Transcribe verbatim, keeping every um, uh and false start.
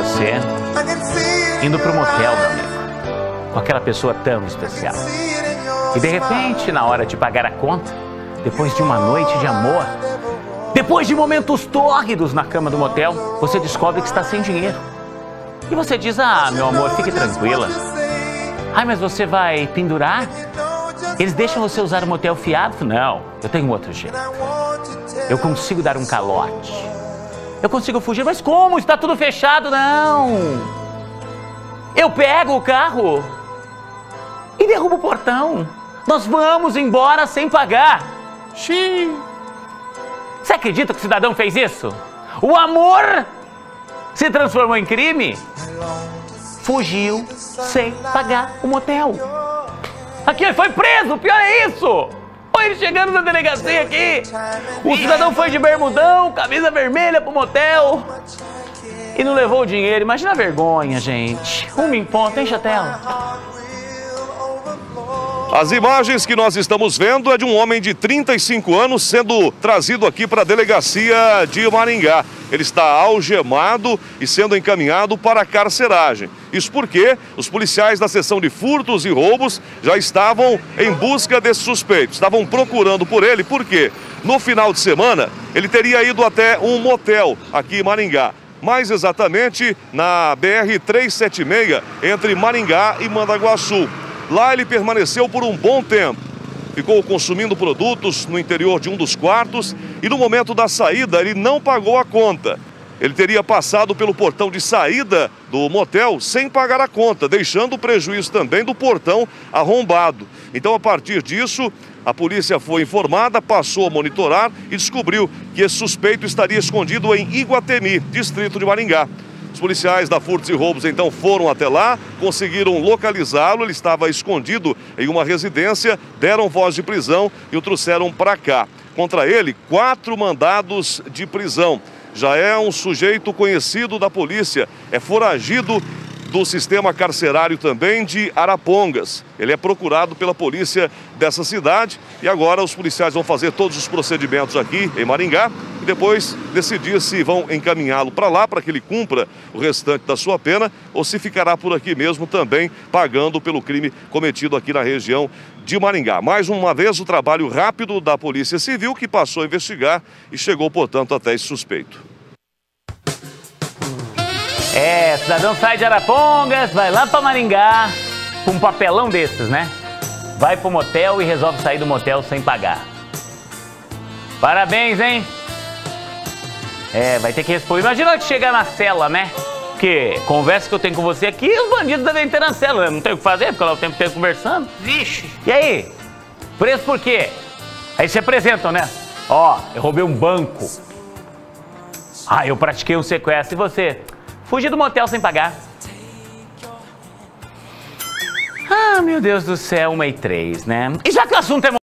você indo pro motel, meu amigo, com aquela pessoa tão especial. E de repente, na hora de pagar a conta, depois de uma noite de amor, depois de momentos tórridos na cama do motel, você descobre que está sem dinheiro. E você diz: ah, meu amor, fique tranquila. Ai, mas você vai pendurar? Eles deixam você usar o motel fiado? Não, eu tenho um outro jeito. Eu consigo dar um calote. Eu consigo fugir, mas como? Está tudo fechado? Não. Eu pego o carro e derrubo o portão. Nós vamos embora sem pagar. Xiii. Você acredita que o cidadão fez isso? O amor se transformou em crime? Fugiu sem pagar o motel. Aqui, ele foi preso, pior é isso! Olha ele chegando na delegacia aqui. O cidadão foi de bermudão, camisa vermelha pro motel e não levou o dinheiro. Imagina a vergonha, gente. Uma em ponto, enche a tela. As imagens que nós estamos vendo é de um homem de trinta e cinco anos sendo trazido aqui para a delegacia de Maringá. Ele está algemado e sendo encaminhado para a carceragem. Isso porque os policiais da seção de furtos e roubos já estavam em busca desse suspeito. Estavam procurando por ele, porque no final de semana ele teria ido até um motel aqui em Maringá. Mais exatamente na B R trezentos e setenta e seis, entre Maringá e Mandaguaçu. Lá ele permaneceu por um bom tempo. Ficou consumindo produtos no interior de um dos quartos e no momento da saída ele não pagou a conta. Ele teria passado pelo portão de saída do motel sem pagar a conta, deixando o prejuízo também do portão arrombado. Então, a partir disso, a polícia foi informada, passou a monitorar e descobriu que esse suspeito estaria escondido em Iguatemi, distrito de Maringá. Os policiais da Furtos e Roubos então foram até lá, conseguiram localizá-lo, ele estava escondido em uma residência, deram voz de prisão e o trouxeram para cá. Contra ele, quatro mandados de prisão. Já é um sujeito conhecido da polícia, é foragido do sistema carcerário também de Arapongas. Ele é procurado pela polícia dessa cidade e agora os policiais vão fazer todos os procedimentos aqui em Maringá e depois decidir se vão encaminhá-lo para lá para que ele cumpra o restante da sua pena ou se ficará por aqui mesmo também pagando pelo crime cometido aqui na região de Maringá. Mais uma vez o trabalho rápido da Polícia Civil que passou a investigar e chegou, portanto, até esse suspeito. É, cidadão sai de Arapongas, vai lá pra Maringá, com um papelão desses, né? Vai pro motel e resolve sair do motel sem pagar. Parabéns, hein? É, vai ter que responder. Imagina que chegar na cela, né? Porque conversa que eu tenho com você aqui, os bandidos devem ter na cela, né? Não tem o que fazer, fica lá o tempo inteiro conversando. Vixe! E aí? Preso por quê? Aí se apresentam, né? Ó, eu roubei um banco. Ah, eu pratiquei um sequestro. E você? Fugi do motel sem pagar. Ah, meu Deus do céu, uma e três, né? E já que o assunto é